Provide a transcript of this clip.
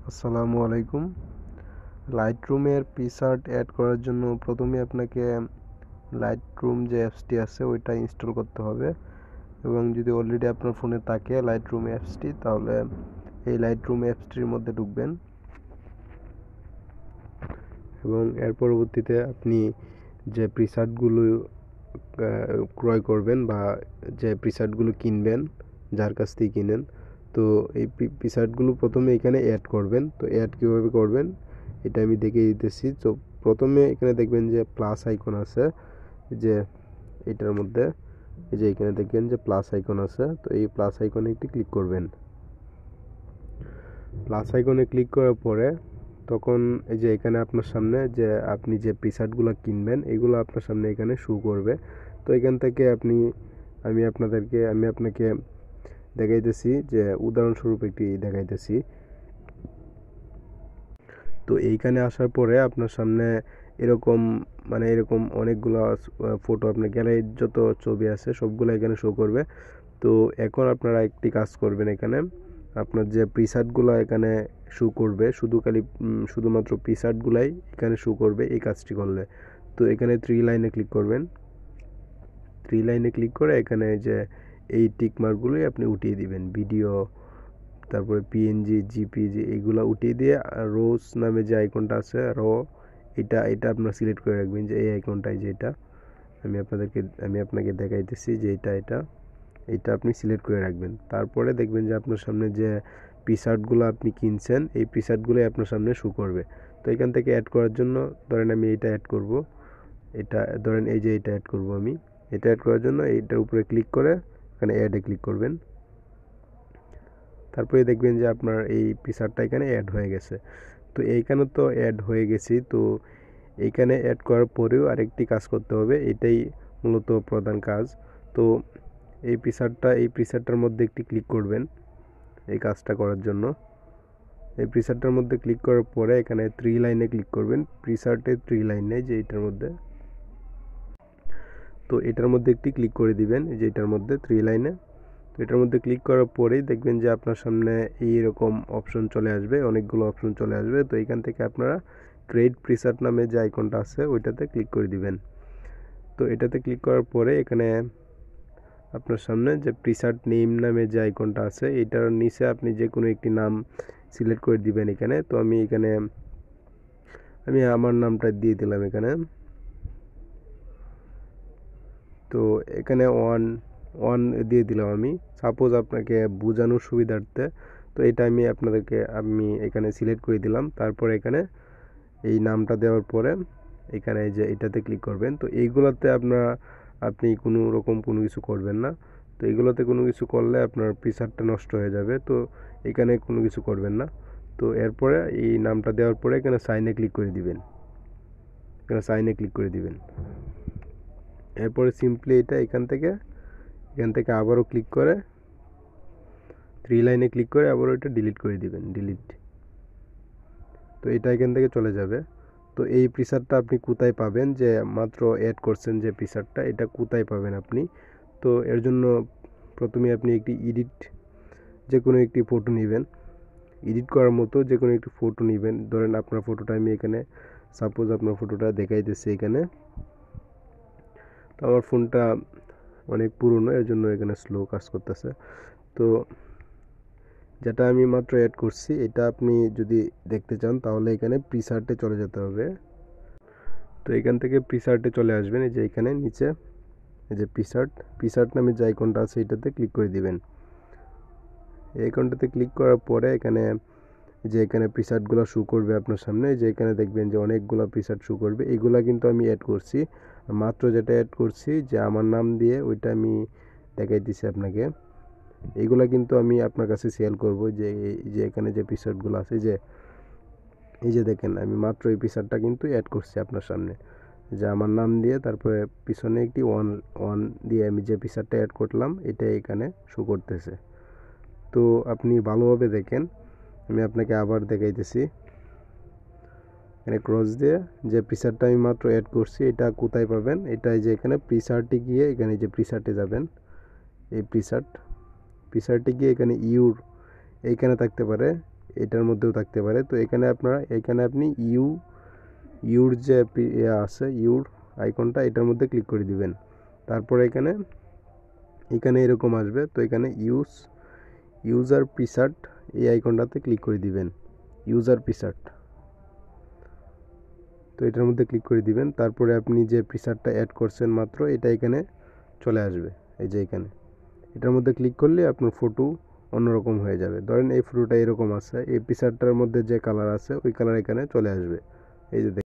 আসসালামু আলাইকুম। লাইটরুমের PicsArt add করার জন্য প্রথমে আপনাকে লাইটরুম যে অ্যাপসটি আছে ওইটা ইনস্টল করতে হবে, এবং যদি অলরেডি আপনার ফোনে থাকে লাইটরুম অ্যাপসটি, তাহলে এই লাইটরুম অ্যাপসটির মধ্যে ঢুকবেন এবং এর পরবর্তীতে আপনি যে প্রিসার্টগুলো ক্রয় করবেন বা যে প্রিসার্টগুলো কিনবেন, যার কাছ থেকে কিনেন, তো এই প্রিসার্টগুলো প্রথমে এখানে অ্যাড করবেন। তো অ্যাড কীভাবে করবেন এটা আমি দেখিয়ে দিতেছি। তো প্রথমে এখানে দেখবেন যে প্লাস আইকন আছে, যে এটার মধ্যে এই যে এখানে দেখবেন যে প্লাস আইকন আছে, তো এই প্লাস আইকনে একটি ক্লিক করবেন। প্লাস আইকনে ক্লিক করার পরে তখন এই যে এখানে আপনার সামনে যে আপনি যে প্রিসার্টগুলো কিনবেন এগুলো আপনার সামনে এখানে শো করবে। তো এখান থেকে আমি আপনাকে দেখাইতেছি, যে উদাহরণস্বরূপ একটি দেখাইতেছি। তো এইখানে আসার পরে আপনার সামনে এরকম অনেকগুলো ফটো, আপনার গ্যালারির যত ছবি আছে সবগুলো এখানে শো করবে। তো এখন আপনারা একটি কাজ করবেন, এখানে আপনার যে প্রিসার্টগুলো এখানে শো করবে, শুধুমাত্র প্রিসার্টগুলাই এখানে শো করবে এই কাজটি করলে। তো এখানে 3 লাইনে ক্লিক করবেন। 3 লাইনে ক্লিক করে এখানে যে এই টিক মার্কগুলোই আপনি উঠিয়ে দিবেন। ভিডিও, তারপরে পিএনজি, জিপিজি এগুলো উঠিয়ে দিয়ে রোজ নামে যে আইকনটা আছে এটা আপনার সিলেক্ট করে রাখবেন, যে এই আইকনটাই, যে এটা আমি আপনাকে দেখাইতেছি, যে এটা আপনি সিলেক্ট করে রাখবেন। তারপরে দেখবেন যে আপনার সামনে যে পিসার্টগুলো আপনি কিনছেন এই পিসার্টগুলোই আপনার সামনে শো করবে। তো এখান থেকে অ্যাড করার জন্য ধরেন আমি এটা অ্যাড করব, এটা ধরেন এই যে এটা অ্যাড করব আমি। এটা অ্যাড করার জন্য এইটার উপরে ক্লিক করে এখানে অ্যাডে ক্লিক করবেন। তারপরে দেখবেন যে আপনার এই পিকচারটা এখানে অ্যাড হয়ে গেছে। তো এইখানে তো অ্যাড হয়ে গেছি, তো এইখানে অ্যাড করার পরেও আরেকটি কাজ করতে হবে, এটাই মূলত প্রধান কাজ। তো এই পিকচারটার মধ্যে একটি ক্লিক করবেন এই কাজটা করার জন্য। এই পিকচারটার মধ্যে ক্লিক করার পরে এখানে 3 লাইনে ক্লিক করবেন, পিকচারটের 3 লাইনে, যে এটার মধ্যে। তো এটার মধ্যে একটি ক্লিক করে দিবেন, এই যে এটার মধ্যে 3 লাইনে। তো এটার মধ্যে ক্লিক করার পরেই দেখবেন যে আপনার সামনে এইরকম অপশন চলে আসবে, অনেকগুলো অপশন চলে আসবে। তো এখান থেকে আপনারা ক্রিয়েট প্রিসার্ট নামে যে আইকনটা আছে ওইটাতে ক্লিক করে দিবেন। তো এটাতে ক্লিক করার পরে এখানে আপনার সামনে যে প্রিসার্ট নেম নামে যে আইকনটা আছে এটার নিচে আপনি যে কোনো একটি নাম সিলেক্ট করে দিবেন এখানে। তো আমি আমার নামটা দিয়ে দিলাম এখানে। তো এখানে ওয়ান দিয়ে দিলাম আমি, সাপোজ আপনাকে বোঝানোর সুবিধার্থে। তো এটা আমি এখানে সিলেক্ট করে দিলাম। তারপরে এখানে এই নামটা দেওয়ার পরে এখানে যে এটাতে ক্লিক করবেন। তো এইগুলোতে আপনি কোনো কিছু করবেন না। তো এইগুলোতে কোনো কিছু করলে আপনার পিকচারটা নষ্ট হয়ে যাবে। তো এখানে কোনো কিছু করবেন না। তো এরপরে এই নামটা দেওয়ার পরে এখানে সাইনে ক্লিক করে দিবেন। এরপরে সিম্পলি এটা এখান থেকে আবারও ক্লিক করে 3 লাইনে ক্লিক করে আবারও এটা ডিলিট করে দিবেন, তো এটা এখান থেকে চলে যাবে। তো এই প্রিসারটা আপনি কোথায় পাবেন, যে মাত্র অ্যাড করছেন যে প্রিসারটা, এটা কোথায় পাবেন আপনি? তো এর জন্য প্রথমে আপনি যে কোনো একটি ফটো নেবেন, এডিট করার মতো যে কোনো একটি ফটো নেবেন। ধরেন আপনার ফটোটা আমি এখানে, সাপোজ আপনার ফটোটা দেখাইতেছি এখানে। তো আমার ফোনটা অনেক পুরনো, এর জন্য এখানে স্লো কাজ করতেছে। তো যেটা আমি মাত্র অ্যাড করছি এটা আপনি যদি দেখতে চান তাহলে এখানে প্রিসার্টে চলে যেতে হবে। তো এখান থেকে প্রিসার্টে চলে আসবেন, এই যে এখানে নিচে এই যে পিকচার্ট নামে যে আইকনটা আছে এটাতে ক্লিক করে দিবেন। এই আইকনটাতে ক্লিক করার পরে এখানে প্রিসার্টগুলো শো করবে আপনার সামনে, যে এখানে দেখবেন যে অনেকগুলো প্রিসার্ট শো করবে। এগুলা কিন্তু আমি অ্যাড করছি, মাত্র যেটা অ্যাড করছি যে আমার নাম দিয়ে ওইটা আমি দেখাইতেছি আপনাকে। এইগুলা কিন্তু আমি আপনার কাছে সেল করব, যে এখানে যে পিকচারগুলো আছে, এই যে দেখেন আমি মাত্র এই পিকচারটা কিন্তু অ্যাড করছি আপনার সামনে, যে আমার নাম দিয়ে তারপরে পিছনে একটি ওয়ান দিয়ে আমি যে পিকচারটা অ্যাড করলাম এটা এখানে শো করতেছে। তো আপনি ভালোভাবে দেখেন, আমি আপনাকে আবার দেখাইতেছি। এখানে ক্রস দিয়ে যে প্রিসার্টটা আমি মাত্র অ্যাড করছি এটা কোথায় পাবেন, এটাই যে এখানে প্রিসার্টে গিয়ে এখানে যে প্রিসার্টে যাবেন, এই প্রিসার্টে গিয়ে এখানে এইখানে থাকতে পারে এটার মধ্যেও থাকতে পারে। তো এখানে আপনি ইউর যে আছে ইউর আইকনটা, এটার মধ্যে ক্লিক করে দিবেন। তারপরে এখানে এরকম আসবে। তো এখানে ইউজার পিক্সার্ট এই আইকনটাতে ক্লিক করে দিবেন, ইউজার পিক্সার্ট। তো এটার মধ্যে ক্লিক করে দিবেন। তারপরে আপনি যে পিক্সারটা অ্যাড করছেন মাত্র, এটা এখানে চলে আসবে। এই যে এখানে এটার মধ্যে ক্লিক করলে আপনার ফটো অন্যরকম হয়ে যাবে। ধরেন এই ফটোটা এরকম আছে, এই পিক্সারটার মধ্যে যে কালার আছে ওই কালার এখানে চলে আসবে। এই যে